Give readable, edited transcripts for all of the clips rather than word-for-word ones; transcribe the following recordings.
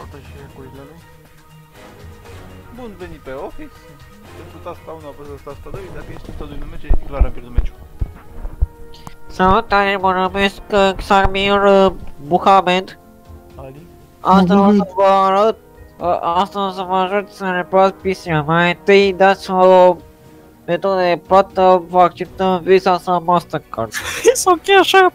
Poartă și ecurile lui. Bun venit pe Office. Pentru tasta 1 apăsați tasta 2, dacă ești în tot nu merge, e clar am pierdut meciul. Salutare, mă numesc Xarmir Buhamed. Ali? Astăzi o să vă arăt, astăzi o să vă ajut să reparați PC-ul. Mai întâi dați o metodă de plată, vă acceptăm Visa sau Mastercard. Sau chiar așa?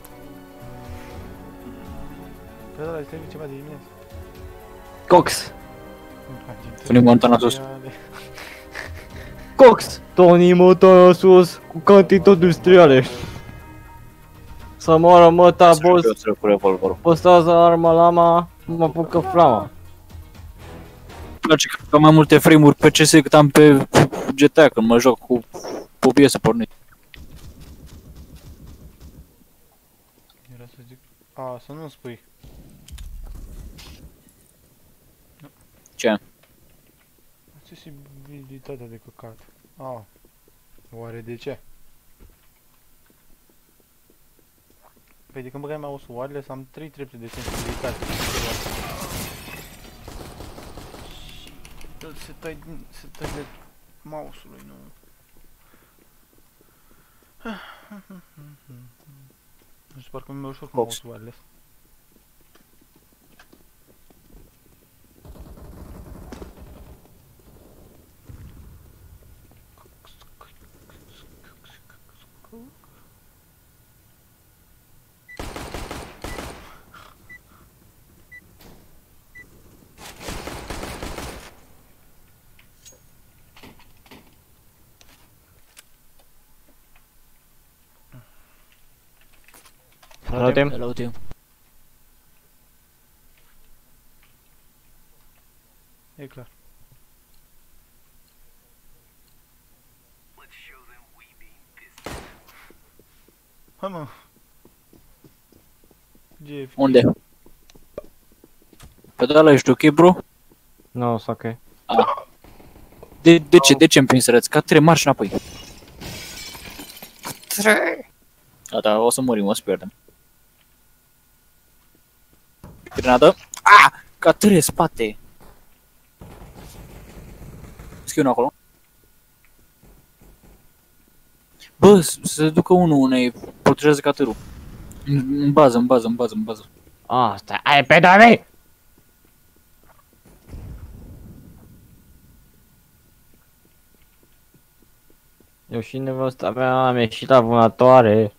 Pe ăla îți trebuie ceva de dimineață. Cox. Tony Montana sus. Cox. Tony Montana sus cu cantități industriale. Să moară măta, boss. Cu revolverul. Păstrează arma lama, mă apucă flama. Îmi place că am mai multe frame-uri pe CS cât am pe GTA când mă joc cu OBS pornit. Era să zic... A, să nu spui. Ce? Accesibilitatea de căcat. A, oare de ce? Păi de când băgai mouse-ul wireless am 3 trepte de sensibilitate. Se tai de mouse-ului, nu... Nu știu, parcă mi-e ușor cu mouse-ul wireless. Salutem. Hello, team. E clar. Hai mă! GF. Unde? Pe ăla ești ok, bro? Nu, sunt ok. De ce? De ce îmi prins răți? Ca trei marși înapoi. Trei! Gata, o să murim, o să pierdem. Grenadă. Ah! Ca trei spate! Schiu unul acolo. Bă, se ducă unul unei protejează catărul. În bază, în bază, în bază, în bază. Asta, ai pe David! Eu și nevăsta mea am ieșit la vânătoare.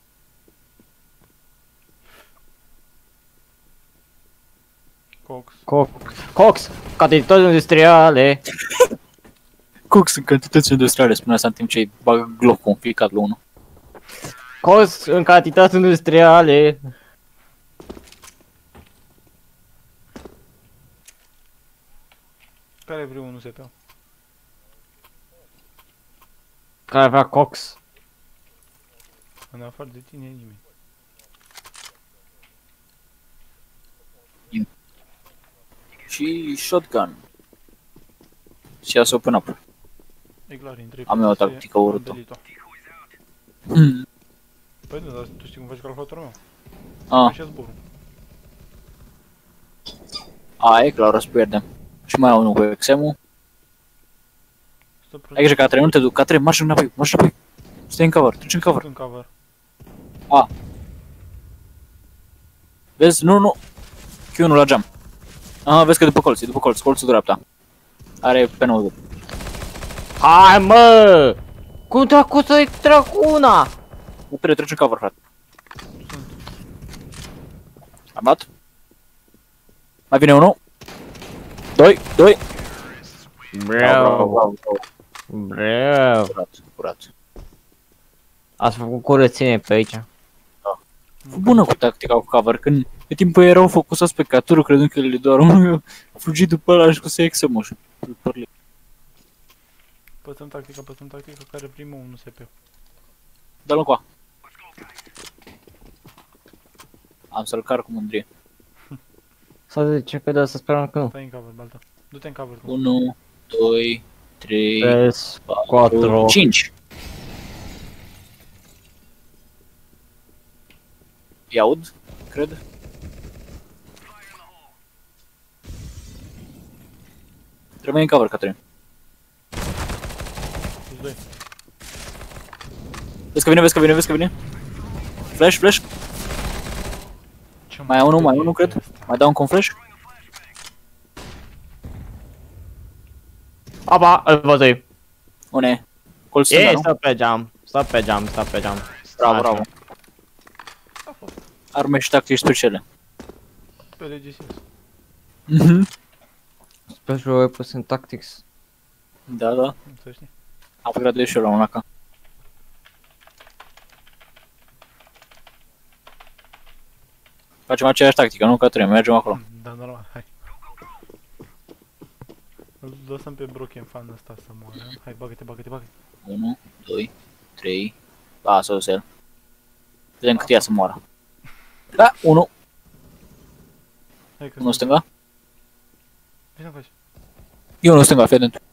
Cox, cantități industriale. Cox în cantități industriale, spunea asta în timp ce îi bagă glocul în fiecare la unul. Cox în cantități industriale. Care vreau unul SP-ul? Care vrea Cox? În afară de tine e nimeni. Și shotgun. Și ia să open up. E clar, intră. Am eu o tactică urâtă. Păi nu, dar tu știi cum faci calculatorul meu? Ah. Așa zborul. E clar, o să pierdem. Și mai au unul cu exemul. Ai grijă, Catre, nu te duc, Catre, marși înapoi, marși înapoi. Stai în cover, treci în cover. În cover. Vezi? Nu. Q1 la geam. Aha, vezi că e după colț, colțul dreapta. Are pe 90. Hai mă! Cum dracu să-i trag una? Nu trebuie, treci în cover, frate. Am dat? Mai vine unul. Doi. Bravo. Curat. Ați făcut curățenie pe aici. Bună cu tactica cu cover, când pe timpul erau focusați pe caturu, credând că le doar unul, a fugit după ăla și cu să exemă și părle. Păstrăm tactica, care primă unul SP-ul. Dă-l încoa. Am să-l car cu mândrie. Să zice că da, să sperăm că nu. Stai în cover, Balta. Du-te în cover. 1, 2, 3, 3, 4, 5. I-aud, cred. Rămâi în cover, Catrin. Plus 2. Vezi că vine. Flash. Mai e unul, cred. Mai dau un flash. Opa, îl văzui. Unde e? Col stânga, E, nu? stă pe geam. Bravo. A fost. Arme și tactici speciale. Pe regisius. Special Weapons and Tactics. Da. Nu să știi. Am graduat și eu la un AK. Facem aceeași tactică, nu, Catrin? Mergem acolo. Da, normal, hai. Îl lăsăm pe Broken fan ăsta să moară. Hai, bagă-te. 1, 2, 3. Lasă-o el. Vedem cât ia să moară. Da, 1. Hai că 1 stânga. Ce să faci? E 1 stânga, fii atent.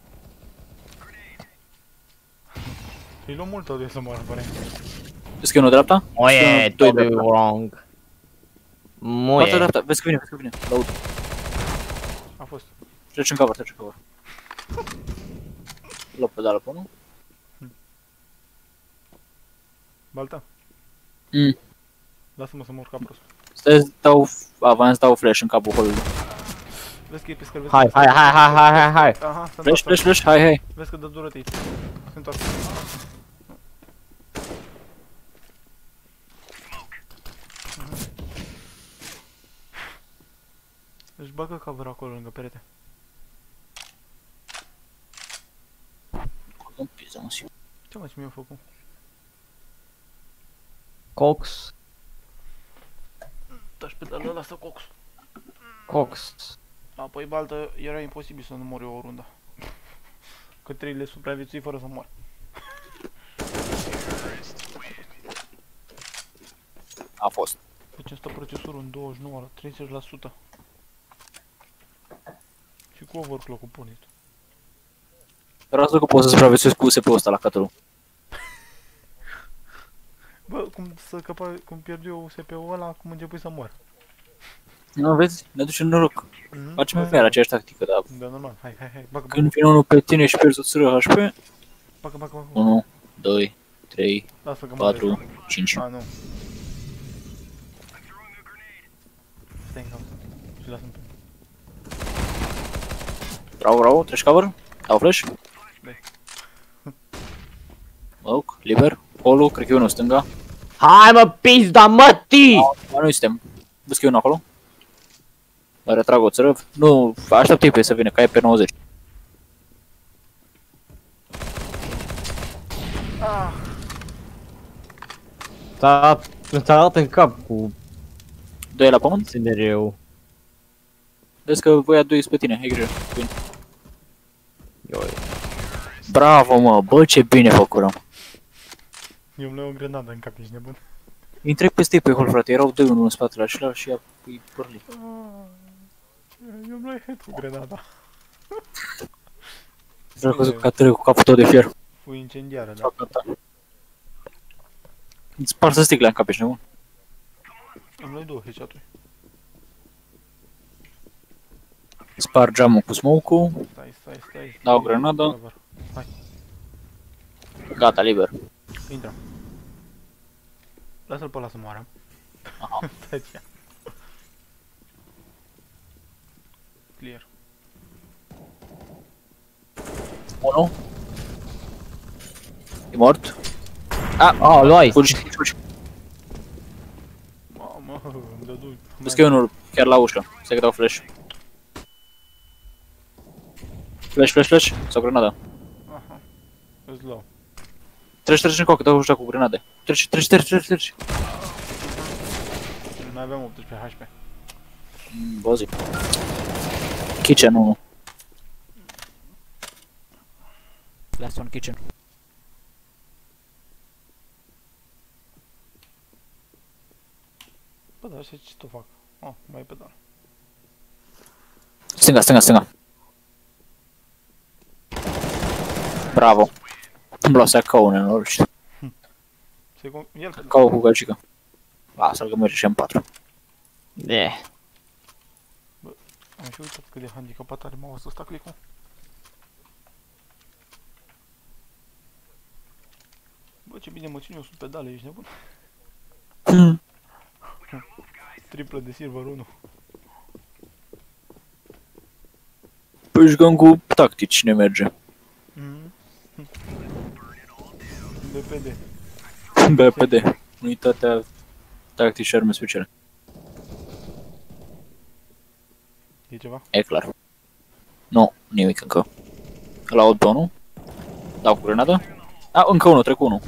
Îi luăm mult de să moară, pare. Vezi că e 1 dreapta? Oie, Doi Toby dreapta. wrong. Partea Muie. dreapta, vezi că vine. Laud. A fost. Treci în cover. Lua pedală pe 1. Balta, lasă-mă să mor ca prost. Stai, dau flash în capul holului. Vezi că e pe scări, Hai. Aha, se întoarce. Flash, hai. Vezi că dă dură tăi. Se întoarce. Deci bagă cover acolo lângă perete. Cum pizza, mă, sigur. Ce mă, ce mi-a făcut? Cox. Taci pedală, lasă cox. Cox. Apoi baltă, era imposibil să nu mor eu o rundă. Că 3 le supraviețui fără să mor. A fost. Deci îmi stă procesorul în 29 la 30%. Și cu overclock-ul pornit. Vreau să că poți să supraviețuiesc cu USP-ul ăsta la Catru. Bă, cum pierd eu USP-ul ăla, cum începui să mor. Nu, vezi? Ne duce în noroc. Facem pe aceeași tactică, dar Da, normal, hai, bagă, când vine unul pe tine și pierzi o țără HP, bagă. 1, 2, 3, Lasă că mă 4, 5. A, nu. Stai în capă. Și lasă-mi pe. Bravo, treci cover. Dau flash. Dai. Oak, liber. Holo, cred că e unul stânga. Hai mă, pizda mătii! Mai noi suntem. Vezi că e unul acolo. Mă retrag o țără. Nu, așteaptă-i pe să vină, că e pe 90. S-a dat în cap cu 2 la pământ. SNR-ul. Vezi că voia 2 pe tine, ai grijă. Bine. Bravo, mă, bă, ce bine făcurăm. Eu îmi luai o grenadă în cap, ești nebun. Îi trec peste ei pe hol, frate, erau 2-1 în spatele acela și îi părli. Eu îmi luai head cu grenada. Vreau că ca tăre cu capul tău de fier. Fu incendiară, da. Îți sparsă sticla în cap, ești nebun. Îmi luai 2 headshot-uri. Spar geamul cu smoke-ul. Stai. Dau grenada. Cover. Hai, Gata, liber. intră. Lasă-l pe ăla să moară. Aha. Stai ce. Clear. 1. E mort. Luai. Fugi. Mamă, îmi dădu. Vezi că e unul chiar la ușă. Stai că dau flash. Flash. Sau grenada. Aha. Îți luau. Treci încoacă, dau ușa cu grenade. Treci. Mai avem 18 HP. Bă, zi. Kitchen 1. Last one kitchen. Bă, dar așa ce tot fac? Oh, mai e pedal. Stânga. Bravo. Îmi luase cacao nenorocit. El Cacao cu gagică. Lasă-l că merge și M4. De. am fi uitat cât de handicapat are mouse-ul ăsta click-ul. Bă, ce bine mă țin eu sub pedale, ești nebun? Triplă de Silver 1. Păi jucăm cu tactici, cine merge. BPD. BPD. Unitatea tactici și arme speciale. E ceva? E clar. Nu, nimic încă. Îl aud pe unul. Dau cu grenada. A, încă unul, trec unul.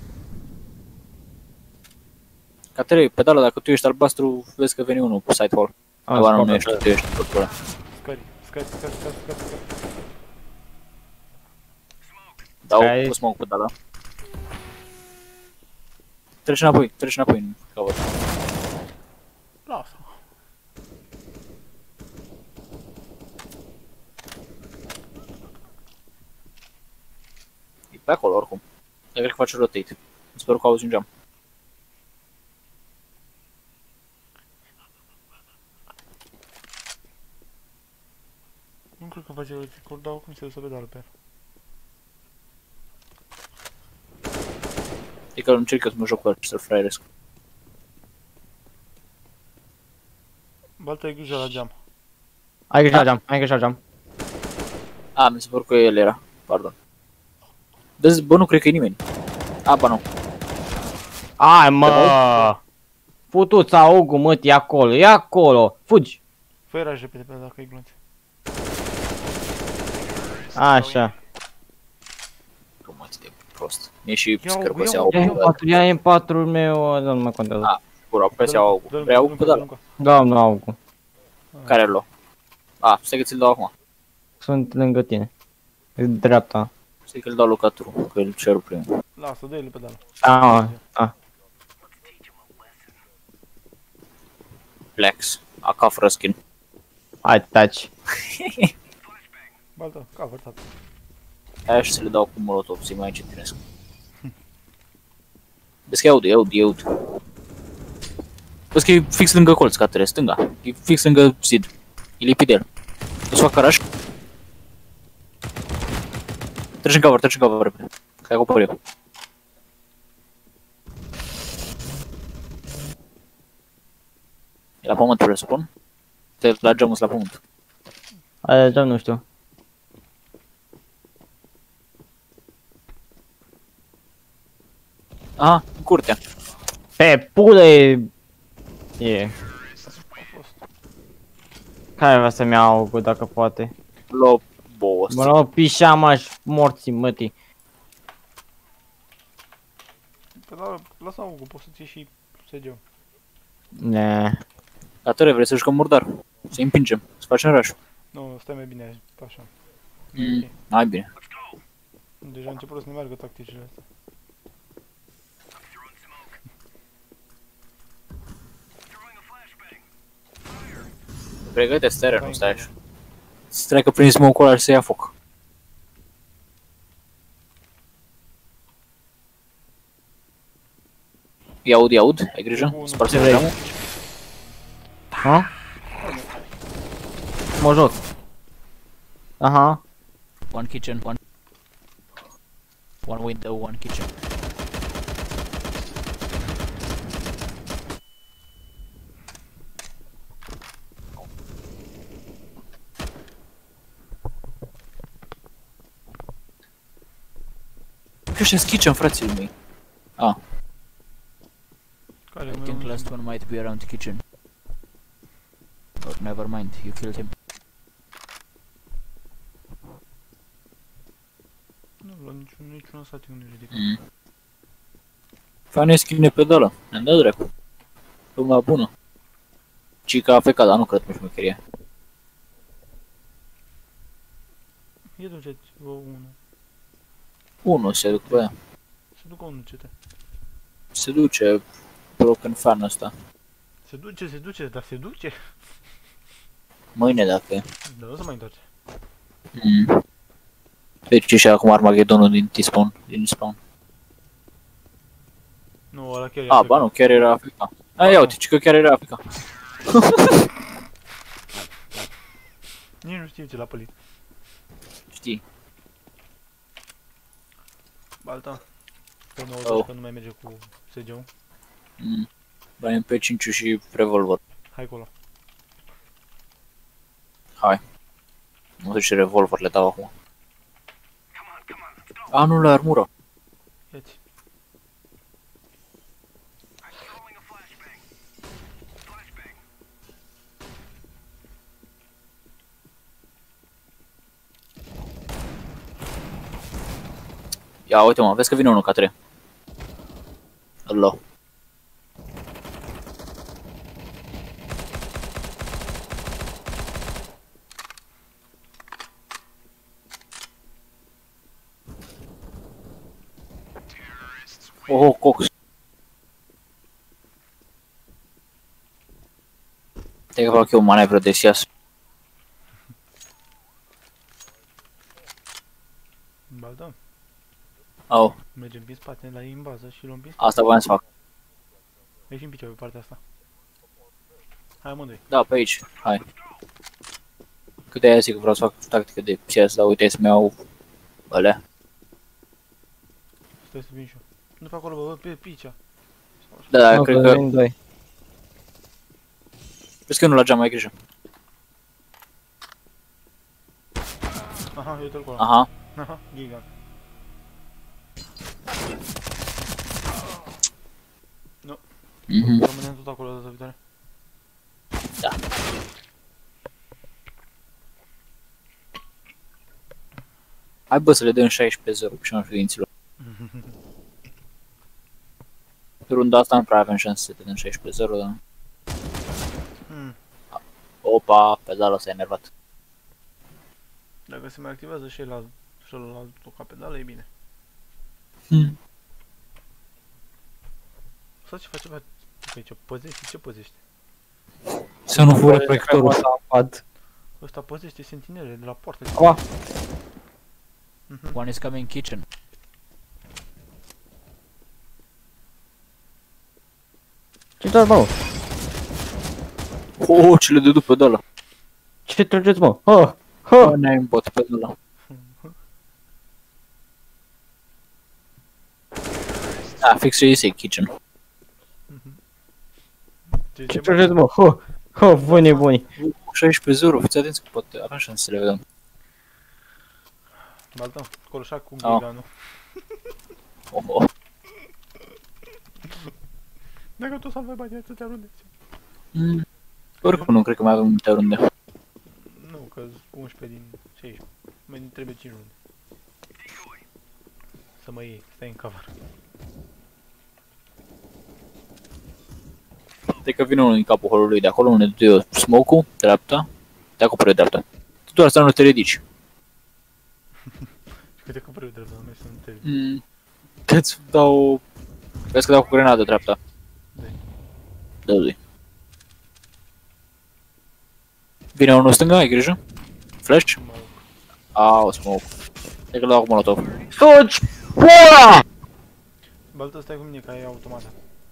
Caterei, pedala, dacă tu ești albastru, vezi că veni unul pe side hall. Aba nu ești, tu ești tot ăla. Scări. Dau cu smoke pedala. Treci înapoi în cover. Lasă. E pe acolo oricum. Dar cred că face rotate. Sper că auzi un geam. Nu cred că face record, dar cum se duce pedală pe el. E că încerc eu să mă joc cu el și să-l fraieresc. Balta, ai grijă la geam. Ai grijă la geam. A, mi se pare că el era. Pardon. Dă-ți, bă, nu cred că e nimeni. A, ba nu. Ai, mă! Futu-ți augul, mă, e acolo, fugi! Fă raj repede pe dacă ai glonț. Așa. Cum mă de prost. E și Ia scărpăsea augul, augul. Ia M4-ul meu, nu mai contează. A, pura, presea augul. Vrei augul pe dala? Doamne, augul. Care ar lua? A, stai că ți-l dau acum. Sunt lângă tine. E dreapta. Stai că îl dau locatorul, că îl cer primul. Lasă, dă-i pedală. Flex. AK fără skin. Hai, taci. Balta, cover, tata. Aia și să le dau cu molotov, să-i mai încetinesc. Vezi că i aud. Vezi că e fix lângă colț, Catere, stânga. E fix lângă zid. E lipit de el. Îți fac caraș. Treci în cover, repede. Că ai acopăr eu. E la pământ, presupun? Te la geamul la pământ. Aia geam nu știu. Aha, în curtea. Pe pule e. Care vrea să-mi iau augul dacă poate? Lo boss. Mă rog, pișamaș morții mătii. Pedală, lasă augul, poți să-ți iei și SG-ul. Ne. Catere, vrei să jucăm murdar? Să-i împingem, să facem rush. Nu, stai mai bine așa. Mai bine. Deja a început să ne meargă tacticile astea. Pregătește terenul, stai așa. Să treacă prin smoke-ul ăla și să ia foc. I-aud, ai grijă? Sparse geamul. Ha? Mă joc. Aha. One kitchen, one window, one kitchen. Că ăștia-s kitchen, frații mei. Ah. Care I think last one might be around the kitchen. Or never mind, you killed him. Nu, la niciun setting nu ridică. Fain e schimne pedala, ne-am dat dracu. Lumea bună. Cica AFK, dar nu cred pe șmecheria. Ia duceți-vă unul. Unul se duc pe aia. Se ducă unul CT. Se duce broken fan ăsta. Se duce, dar se duce. Mâine dacă e. Da, o să mai întoarce. Deci și acum Armageddonul din T-spawn, din spawn. Nu, ăla chiar e A, ba nu, chiar era AFK. A, ia uite, că chiar era AFK. Nici nu știu ce l-a pălit. Știi? Balta. Pe 90 Oh. că nu mai merge cu SG-ul. Bani pe 5 și revolver. Hai acolo. Hai. Nu știu ce revolver le dau acum. A, nu, la armură. Ia-ți. Ia, uite mă, vezi că vine unul ca 3. Alo. Oh, Cox. Te că fac eu manevră de sias. Balta. Au, Mergem prin spate la ei în bază și luăm prin asta voiam să fac. Ești în picioare pe partea asta. Hai amândoi. Da, pe aici, hai. Cât de aia zic că vreau să fac tactică de CS, dar uite să-mi iau alea. Stai să vin și eu. Nu pe acolo, bă, pe picea. Da, da, Mă, cred că... vin doi. Vezi că nu la geam, ai grijă. Aha, uite-l acolo. Aha. Aha, giga. Mhm. Rămânem tot acolo data viitoare. Da. Hai bă să le dăm 16-0 și nu ființilor. Runda asta nu prea avem șanse să le dăm 16-0, dar... Hmm. Opa, pedala s-a enervat. Dacă se mai activează și la celălalt ca pedală, e bine. Sau ce face aici? Păzește? Ce păzește? Să nu fure Proiectorul pad. Ăsta păzește sentinele de la poartă. Oa, One is coming kitchen. ce dați, mă? Oh, ce le dă după pedala. Ce trageți, mă? Ha, ha! Ne-ai în bot pedala. Da, fix ce este kitchen. Ce trageți, mă? Ha, ha, voi nebuni. 16-0, fiți atenți că poate avem șanse să le vedem. Balta, coloșac cu Oh. giga, nu? Oh. Dacă tu să avea bani atâtea runde. Oricum nu cred că mai avem multe runde. Nu, că 11 din 16. Mai trebuie 5 runde. Să mă iei, stai în cover. Cred că vine unul din capul holului de acolo, unde du eu smoke-ul, dreapta, te acoperi dreapta. Tu doar să nu te ridici. Și câte cupări drept, nu mai sunt te... Te-ți dau... Vezi că dau cu grenadă dreapta. Dă-i. Dă-i. Vine unul stânga, ai grijă. Flash? Mă rog. Au, smoke. Cred că-l dau cu molotov. Suci! Pula! Balta, stai cu mine, că ai automată.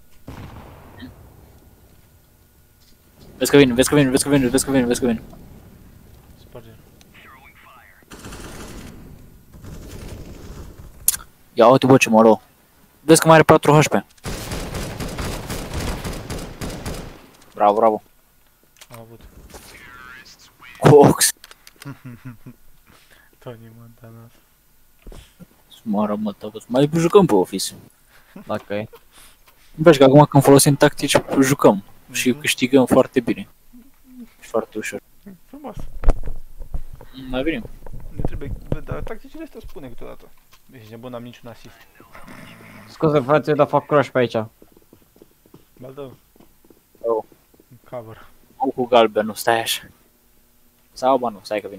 Vezi că vin, vezi că vin, vezi că vin, vezi că vin, vezi că vin. Sparge. Ia uite bă ce mă vezi că mai are 4 HP. Bravo, bravo. Am avut. Cox. Tony Montana. Smoară mă, tăvăț. Mai jucăm pe Office. Dacă e. Vezi că acum când folosim tactici, jucăm. Și Mhm. câștigăm foarte bine. Și foarte ușor. Frumos. Mai bine. Ne trebuie... Bă, dar tacticile astea spune câteodată. Ești nebun, n-am niciun asist. Scuze, frate, dar fac crush pe aici. Balta. Oh. Cover. Au cu galbenul, stai așa. Sau bă nu, stai că vin.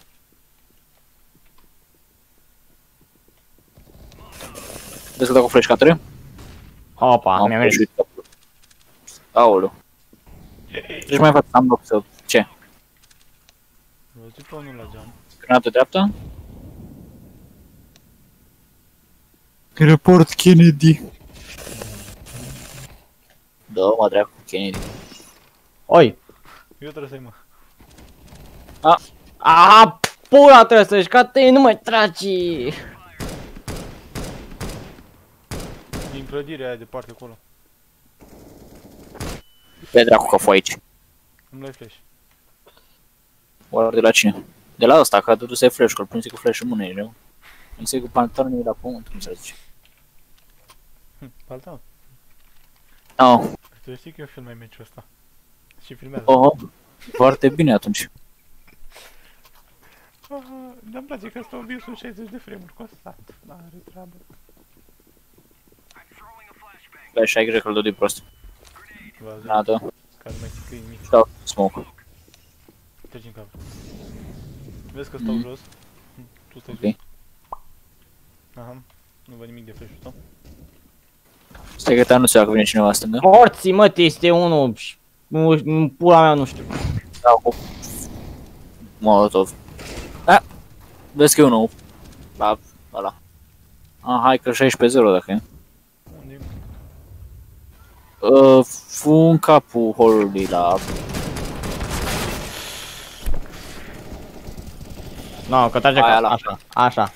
Vezi că dau cu flash ca 3? Opa, mi-a mers. Aoleu. Deci mai fac, am loc să... Ce? Vă zic pe unul la geam. Granată dreapta? Report Kennedy. Da, mă dracu, Kennedy. Oi, Eu trebuie să-i mă. A, pula trebuie să-și cate, nu mai tragi! Din clădirea aia departe acolo. Pe dracu că foi aici. Îmi dai flash. Oare de la cine? De la ăsta, că a dăduse flash, că îl prinse cu flash în mână, e rău. Prinse cu pantalonul la pământ, cum să zice. Palta. Oh, Tu știi că eu filmai meciul ăsta. Și filmează. oh, foarte bine atunci. Dar-mi place că ăsta obiect sunt 60 de frame-uri constant. N-are treabă. Bă, și ai grijă că îl dă de prost. Vază. Nada. Ca nu mai ții nimic. Și dau smoke. Treci în cap. Vezi că stau jos? Tu stai Ok. jos. Aha. Nu văd nimic de flash-ul tău. Stai că te anunță dacă vine cineva stângă. Morții, mă, este unul și... Pula mea, nu știu. Dau cu... Molotov. Da. Vezi că e unul. La... ăla. Ah, hai că 16-0 dacă e. Unde e? Fu în capul holului la... No, că trage Aia ca... la- așa, așa.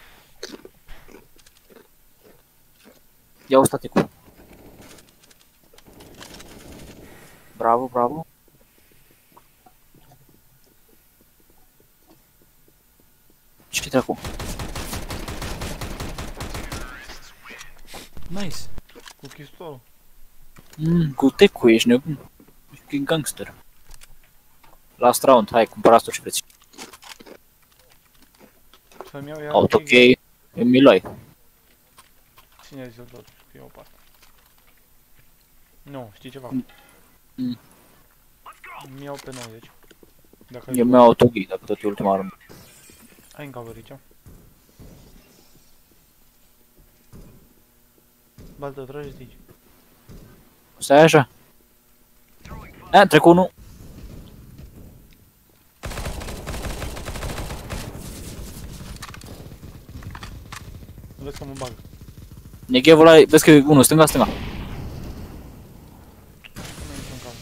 Ia-o staticul. Bravo, bravo. Ce dracu? Nice. Cu pistolul. Cu tech-ul ești nebun. E gangster. Last round, hai, cumpărați tot ce vreți. Să-mi iau iar Autokey, e Miloi. Ține zis tot, că iau o parte. Nu, știi ceva? Mm. Mi iau pe 90. Dacă Eu mi-au autokey, dacă tot e ultima rând. ai în cover aici. Baltă, trageți aici. Stai așa. Trec unul. Vezi că mă bag. Neghevul ăla, vezi că e unul, stânga, stânga. Nu intru în cover.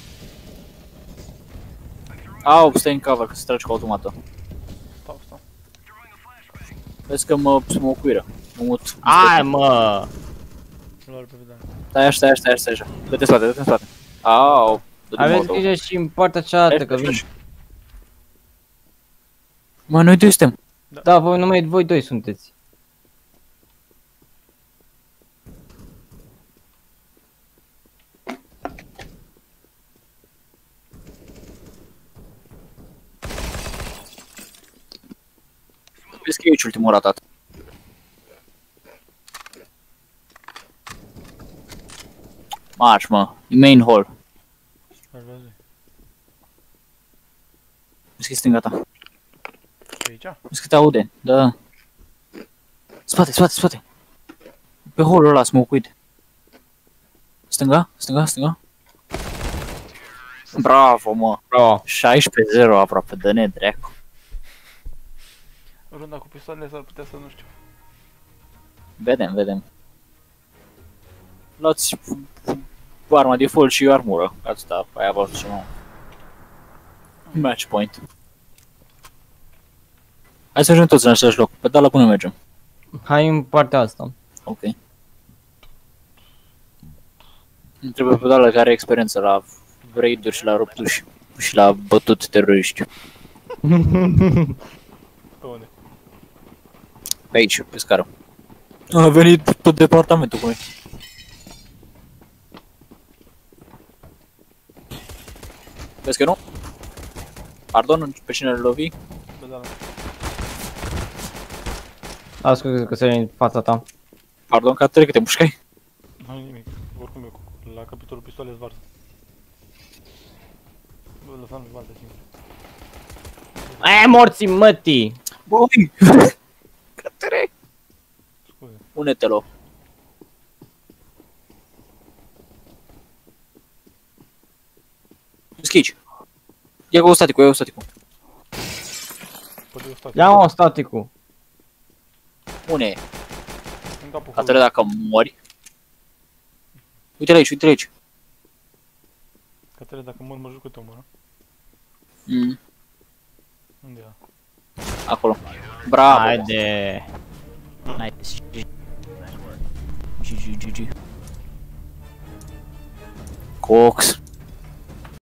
Au, stai în cover, că se trage cu automată. Stau. Vezi că mă smocuiră. Mă mut. Ai, mă! Lor pe vedere. Stai așa. Dă-te în spate. Au, dă-te Aveți molotov. grijă și în partea cealaltă, că vin. Mă, noi doi suntem. Da, voi numai voi doi sunteți. Vezi că e aici ultimul ratat. Marș, mă. E main hall. Aș văzui. Vezi că e stânga ta. Pe aici? Vezi că te aude. Da. Spate. Pe hall-ul ăla, smoke-uit. Stânga. Bravo, mă. Bravo. 16-0 aproape, dă-ne dracu. Runda cu pistoalele s-ar putea să nu știu. Vedem. Luați arma de fold și armură. Asta, aia v-a și nouă. Match point. Hai să ajungem toți în același loc. Pe da, până mergem. Hai în partea asta. Ok. Îmi trebuie pe Dala care are experiență la raid-uri și la rupturi și la bătut teroriști. Pe unde? Pe aici, pe scară. A venit tot departamentul cu noi. Vezi că nu? Pardon, pe cine îl lovi? Bă, da. Las că se în fața ta. Pardon, că trec, te mușcai? Nu nimic. Oricum eu la capitolul pistoale varză. Bă, lăsam pe baltă singur. Aia morții mătii! Băi! Că trec! Scuze. Pune-te-lo. Schici. Ia cu staticul, Poate eu stau. Ia-mă staticul. Pune. În capul Atât dacă mori. Uite-l aici. Catele, dacă mor, mă juc cu tău, mă. Mm. Unde e? Acolo. Bravo! Haide. Nice. GG. Cox.